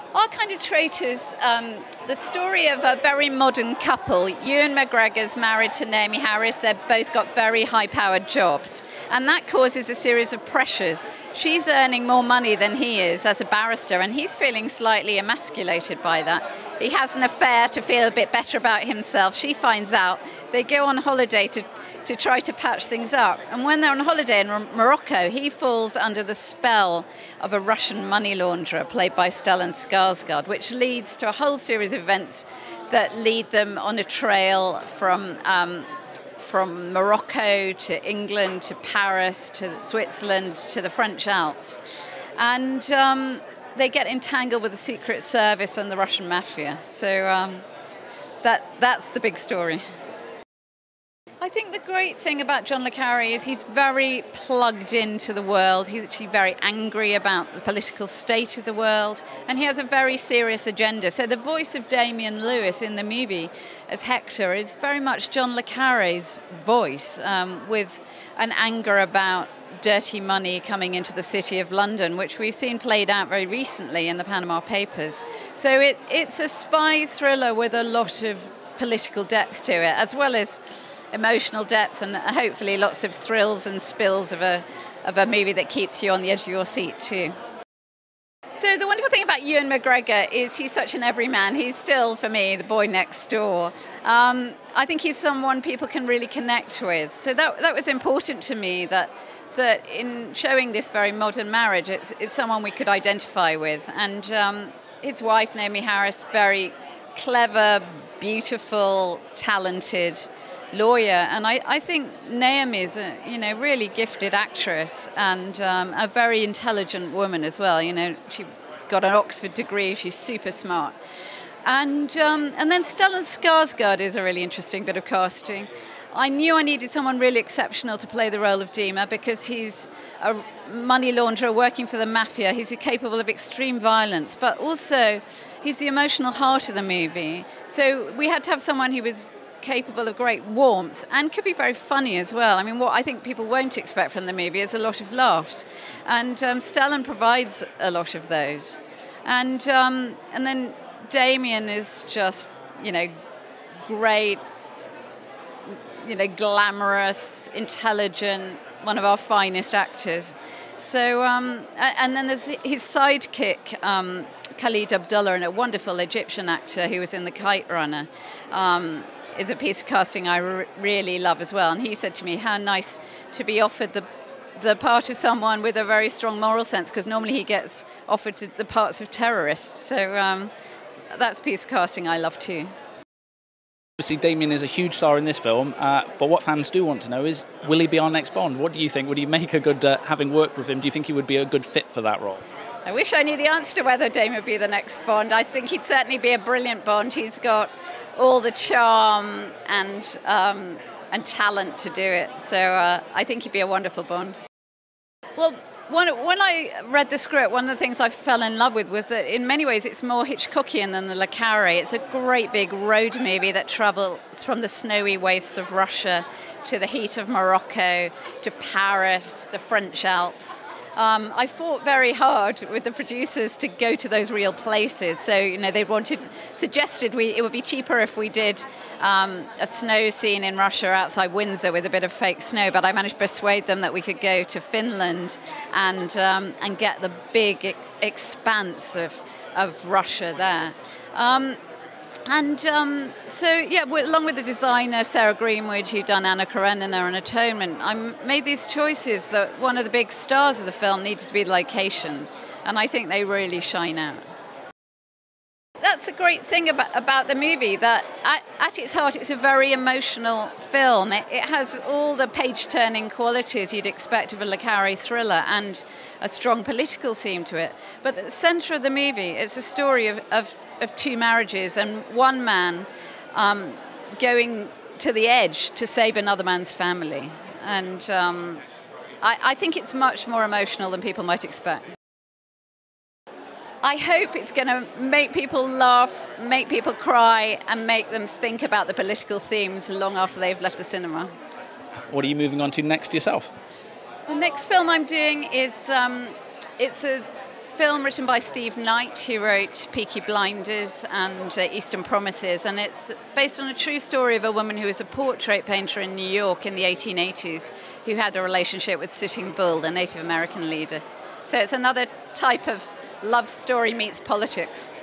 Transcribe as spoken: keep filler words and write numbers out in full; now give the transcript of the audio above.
Our Kind of Traitors, um, the story of a very modern couple. Ewan McGregor's married to Naomie Harris. They've both got very high-powered jobs. And that causes a series of pressures. She's earning more money than he is as a barrister, and he's feeling slightly emasculated by that. He has an affair to feel a bit better about himself. She finds out. They go on holiday to, to try to patch things up. And when they're on holiday in Morocco, he falls under the spell of a Russian money launderer played by Stellan Skarsgard, which leads to a whole series of events that lead them on a trail from um, from Morocco to England to Paris to Switzerland to the French Alps. And um, they get entangled with the Secret Service and the Russian Mafia. So um, that that's the big story. I think the great thing about John Le Carre is he's very plugged into the world. He's actually very angry about the political state of the world, and he has a very serious agenda. So the voice of Damian Lewis in the movie as Hector is very much John Le Carre's voice, um, with an anger about dirty money coming into the city of London, which we've seen played out very recently in the Panama Papers. So it, it's a spy thriller with a lot of political depth to it, as well as emotional depth, and hopefully lots of thrills and spills of a of a movie that keeps you on the edge of your seat too. So the wonderful thing about Ewan McGregor is he's such an everyman. He's still, for me, the boy next door. Um, I think he's someone people can really connect with. So that that was important to me, that that in showing this very modern marriage, it's, it's someone we could identify with. And um, his wife, Naomie Harris, very clever, beautiful, talented lawyer, and I, I think Naomie is a you know really gifted actress and um, a very intelligent woman as well. You know, she got an Oxford degree. She's super smart, and um, and then Stellan Skarsgard is a really interesting bit of casting. I knew I needed someone really exceptional to play the role of Dima because he's a money launderer working for the mafia. He's capable of extreme violence, but also he's the emotional heart of the movie. So we had to have someone who was capable of great warmth and could be very funny as well. I mean, what I think people won't expect from the movie is a lot of laughs, and um, Stellan provides a lot of those. And um, and then Damian is just, you know, great, you know, glamorous, intelligent, one of our finest actors. So, um, and then there's his sidekick, um, Khalid Abdullah, and a wonderful Egyptian actor who was in The Kite Runner. Um, is a piece of casting I re- really love as well. And he said to me, how nice to be offered the the part of someone with a very strong moral sense, because normally he gets offered to the parts of terrorists. So um, that's a piece of casting I love too. Obviously, Damian is a huge star in this film, uh, but what fans do want to know is, will he be our next Bond? What do you think? Would he make a good, uh, having worked with him, do you think he would be a good fit for that role? I wish I knew the answer to whether Damian would be the next Bond. I think he'd certainly be a brilliant Bond. He's got all the charm and um, and talent to do it. So uh, I think he'd be a wonderful Bond. Well, when, when I read the script, one of the things I fell in love with was that in many ways it's more Hitchcockian than the Le Carre. It's a great big road movie that travels from the snowy wastes of Russia to the heat of Morocco to Paris, the French Alps. Um, I fought very hard with the producers to go to those real places. So, you know, they wanted, suggested we it would be cheaper if we did um, a snow scene in Russia outside Windsor with a bit of fake snow. But I managed to persuade them that we could go to Finland and um, and get the big e- expanse of of Russia there. Um, And um, so, yeah, along with the designer, Sarah Greenwood, who'd done Anna Karenina and Atonement, I made these choices that one of the big stars of the film needed to be the locations. And I think they really shine out. That's the great thing about, about the movie, that at, at its heart, it's a very emotional film. It, it has all the page-turning qualities you'd expect of a Le Carre thriller and a strong political theme to it. But at the centre of the movie, it's a story of, of of two marriages and one man um, going to the edge to save another man's family. And um, I, I think it's much more emotional than people might expect. I hope it's going to make people laugh, make people cry, and make them think about the political themes long after they've left the cinema. What are you moving on to next yourself? The next film I'm doing is, um, it's a film written by Steve Knight, who wrote Peaky Blinders and uh, Eastern Promises, and it's based on a true story of a woman who was a portrait painter in New York in the eighteen eighties who had a relationship with Sitting Bull, the Native American leader. So it's another type of love story meets politics.